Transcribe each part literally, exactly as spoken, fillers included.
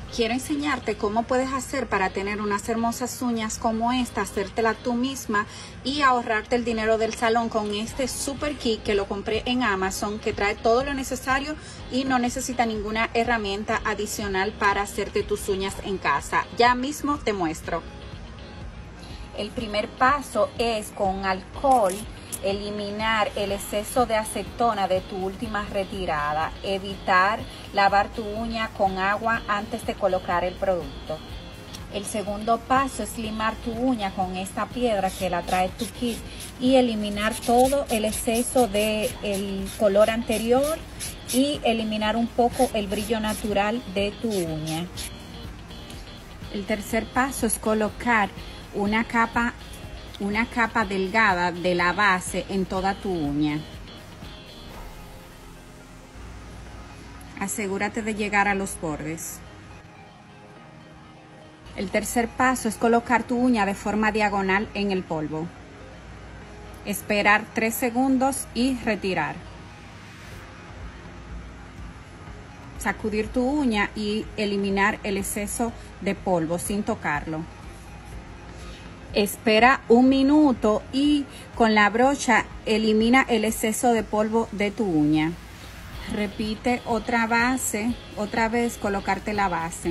Quiero enseñarte cómo puedes hacer para tener unas hermosas uñas como esta, hacértela tú misma y ahorrarte el dinero del salón con este super kit que lo compré en Amazon, que trae todo lo necesario y no necesita ninguna herramienta adicional para hacerte tus uñas en casa. Ya mismo te muestro. El primer paso es con alcohol eliminar el exceso de acetona de tu última retirada. Evitar lavar tu uña con agua antes de colocar el producto. El segundo paso es limar tu uña con esta piedra que la trae tu kit y eliminar todo el exceso del color anterior y eliminar un poco el brillo natural de tu uña. El tercer paso es colocar una capa una capa delgada de la base en toda tu uña. Asegúrate de llegar a los bordes. El tercer paso es colocar tu uña de forma diagonal en el polvo. Esperar tres segundos y retirar. Sacudir tu uña y eliminar el exceso de polvo sin tocarlo. Espera un minuto y con la brocha elimina el exceso de polvo de tu uña. Repite otra base, otra vez colocarte la base.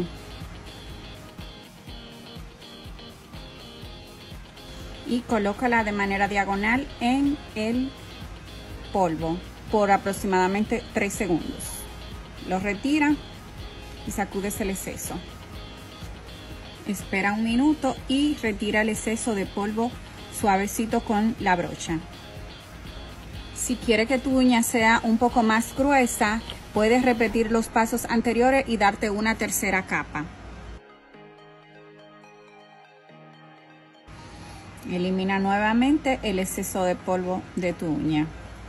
Y colócala de manera diagonal en el polvo por aproximadamente tres segundos. Lo retira y sacudes el exceso. Espera un minuto y retira el exceso de polvo suavecito con la brocha. Si quieres que tu uña sea un poco más gruesa, puedes repetir los pasos anteriores y darte una tercera capa. Elimina nuevamente el exceso de polvo de tu uña.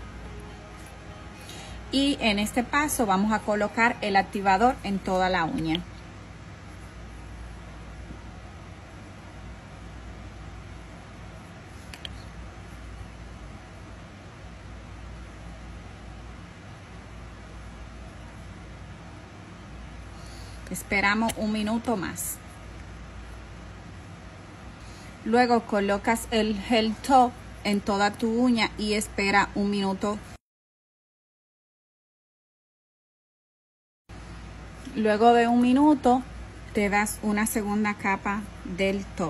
Y en este paso vamos a colocar el activador en toda la uña. Esperamos un minuto más. Luego colocas el gel top en toda tu uña y espera un minuto. Luego de un minuto te das una segunda capa del top.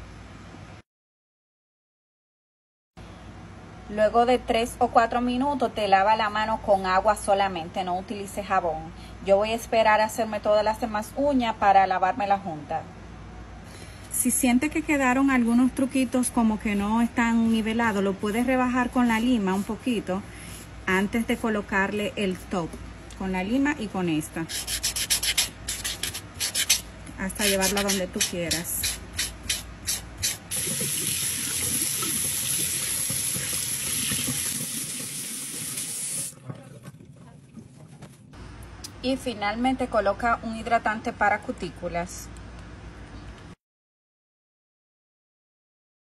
Luego de tres o cuatro minutos te lava la mano con agua solamente, no utilices jabón. Yo voy a esperar a hacerme todas las demás uñas para lavármela juntas. Si sientes que quedaron algunos truquitos como que no están nivelados, lo puedes rebajar con la lima un poquito antes de colocarle el top. Con la lima y con esta. Hasta llevarla donde tú quieras. Y finalmente coloca un hidratante para cutículas.